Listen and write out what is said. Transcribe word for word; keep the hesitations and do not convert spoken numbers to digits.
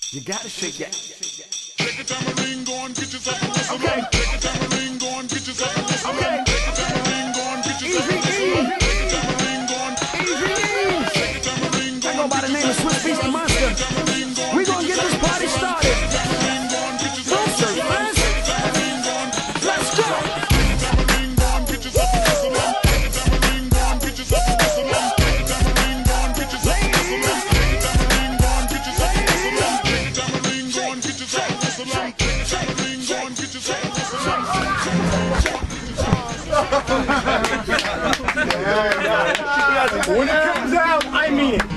You gotta shake that. Take a tambourine, go and get yourself a whistle. Okay. Take a tambourine, go and get yourself a whistle. Okay. Take a tambourine, go and get yourself a whistle. Take a tambourine, go and Easy, take a tambourine, go I go by the name of Swiss Beast the Monster. We gonna get this party started. Don't serve us. Let's go. When it comes out, I mean it.